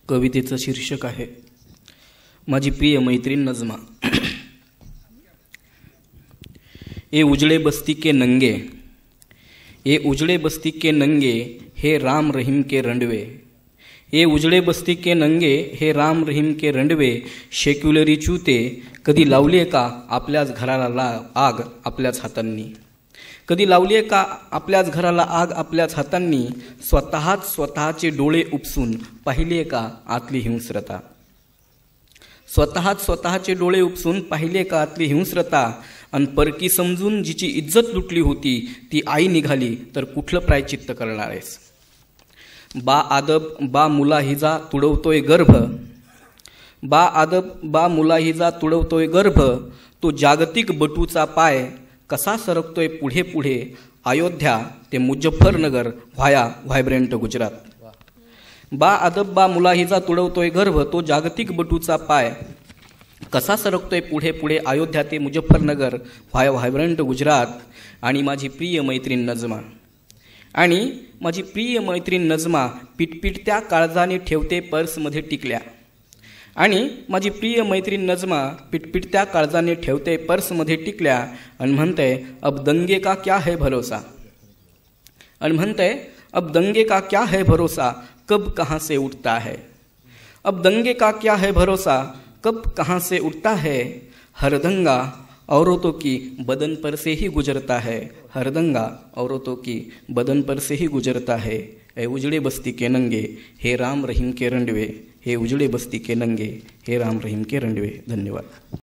कवितेचं शीर्षक आहे माझी प्रिय मैत्रीण नजमा। ए उजड़े बस्ती के नंगे, ए उजड़े बस्ती के नंगे, हे राम रहीम के रंडवे। ए उजड़े बस्ती के नंगे, हे राम रहीम के रंडवे। शेक्युलरी चूते कधी लावलीये का आपल्याच घराला आग आपल्याच हातांनी? कधी लावलीये का आपल्याच घराला आग आपल्याच हातांनी? स्वतःचे डोळे उपसून पाहिलीये का आतली हिंस्रता? स्वतःचे डोळे उपसून पाहिले का आतली हिंस्रता? अन परकी समजून जिची इज्जत लुटली होती ती आई निघाली तर कुठलं प्रायचित्त करणार आहेस? बा आदब बा मुलाहिजा तुडवतोय गर्भ, बा आदब बा मुलाहिजा तुडवतोय गर्भ। तो जागतिक बटूचा पाय कसा सरकतोय पुढे पुढे, अयोध्या ते मुजफ्फरनगर व्हाया व्हायब्रंट गुजरात। बा अदब बा मुलाहिजा तुडवतोय गर्भ, तो जागतिक बटूचा पाय कसा सरकतोय पुढे पुढे, अयोध्या ते मुजफ्फरनगर व्हाया व्हायब्रंट गुजरात। आणि माझी प्रिय मैत्रीण नजमा, आणि माझी प्रिय मैत्रीण नजमा पिटपिटत्या काळजाने ठेवते पर्समध्ये टिकल्या। आणि माझी प्रिय मैत्रीण नजमा पिटपिटत्या काळजाने ठेवते पर्समध्ये टिकल्या। आणि म्हणते अब दंगे का क्या है भरोसा, आणि म्हणते अब दंगे का क्या है भरोसा, कब कहाँ से उठता है। अब दंगे का क्या है भरोसा, कब कहाँ से उठता है। हर दंगा औरतों की बदन पर से ही गुजरता है, हर दंगा औरतों की बदन पर से ही गुजरता है। ए उजड़े बस्ती के नंगे, हे राम रहीम के रंडवे। हे उजड़े बस्ती के नंगे, हे राम रहीम के रंडवे। धन्यवाद।